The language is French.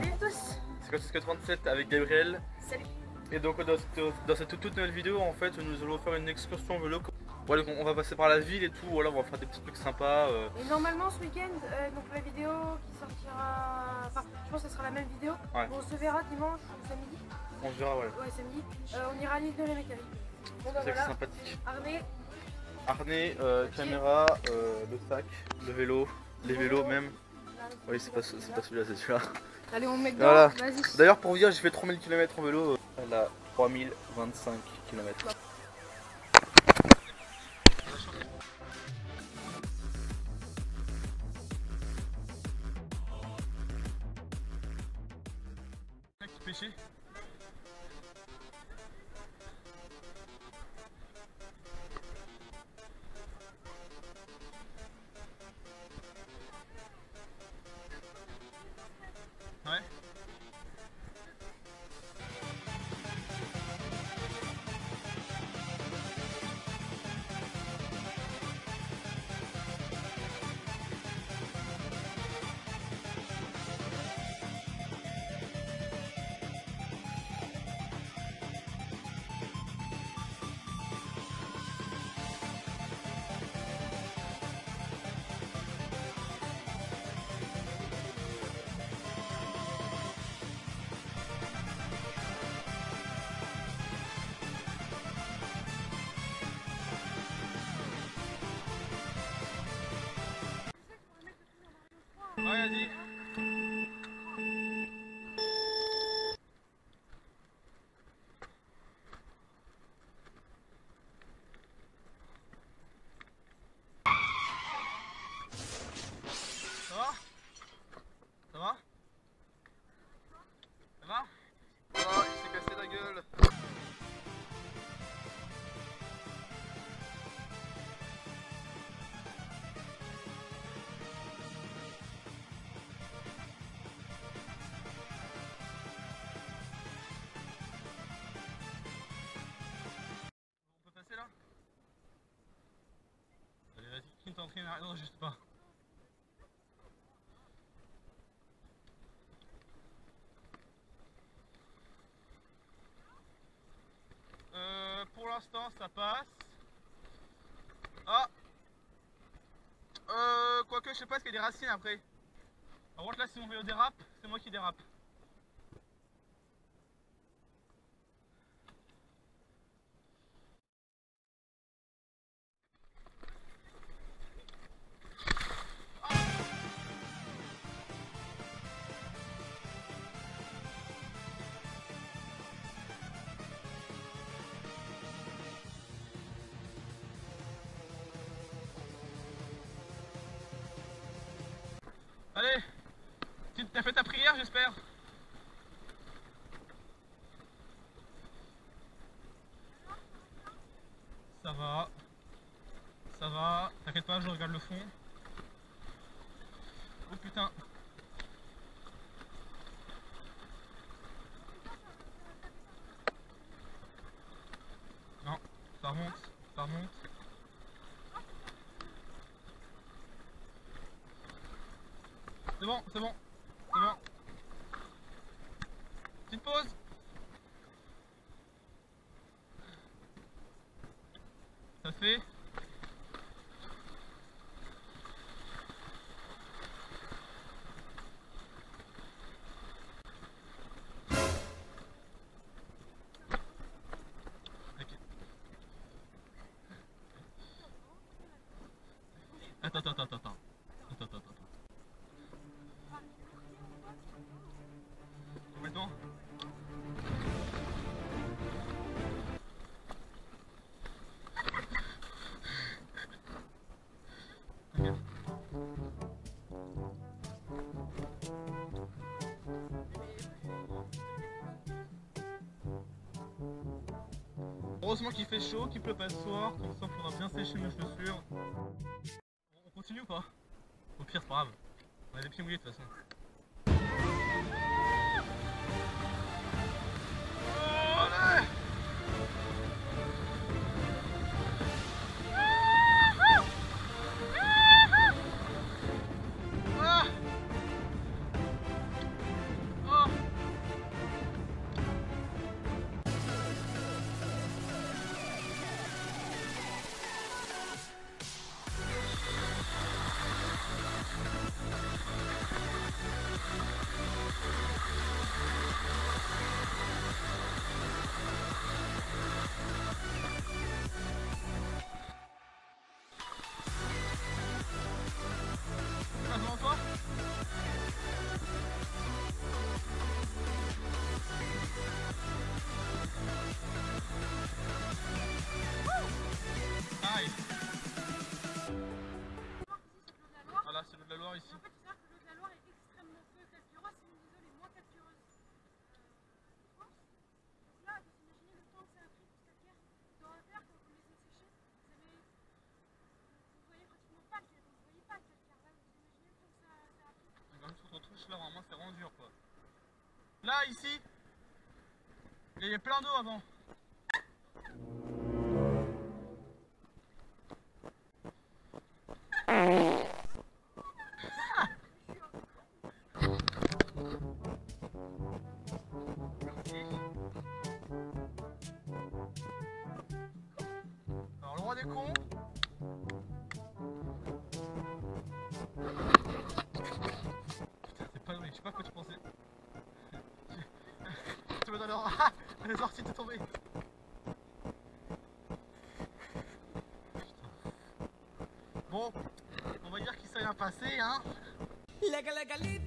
Salut à tous. C'est Cosque 37 avec Gabriel. Salut. Et donc dans cette toute nouvelle vidéo en fait nous allons faire une excursion vélo. Voilà, on va passer par la ville et tout, voilà, on va faire des petits trucs sympas. Et normalement ce week-end, donc la vidéo qui sortira, enfin je pense que ce sera la même vidéo. Ouais. On se verra dimanche ou samedi. On se verra, ouais. Ouais, samedi. On ira à l'île de la Mécanique. Bon bah C'est voilà. sympathique. Harnais, Caméra, le sac, le vélo, les vélos même. Oui, c'est pas celui-là, c'est celui-là. Allez, on met dedans. Voilà. Vas-y. D'ailleurs, pour vous dire, j'ai fait 3000 km en vélo. Elle a 3025 km. Pêcher. Ouais. Ouais, vas-y. Ça va? Ça va? Ça va? Oh, il s'est cassé la gueule. On peut passer là? Allez, vas-y, qui t'entraîne? Non, juste pas. Pour l'instant ça passe. Ah, quoique je sais pas, parce qu'il y a des racines après. Par contre là, si mon vélo dérape, c'est moi qui dérape. Allez, t'as fait ta prière, j'espère. Ça va. Ça va. T'inquiète pas, je regarde le fond. Oh putain. Non, ça remonte, ça remonte. C'est bon, c'est bon, c'est bon. Petite pause. Ça fait. Ok. Attends. Complètement. Ok. Heureusement qu'il fait chaud, qu'il pleut pas ce soir, comme ça on pourra bien sécher mes chaussures. On continue ou pas? Au pire c'est pas grave, on a les pieds mouillés de toute façon. Allez! Ah! Là, ici, il y avait plein d'eau avant. Alors, le roi des cons. Putain, c'est pas vrai, je sais pas à quoi tu pensais. Tu me donnes alors. Ah, elle est sortie, t'es tombée. Bon, on va dire qu'il s'est rien passé, hein.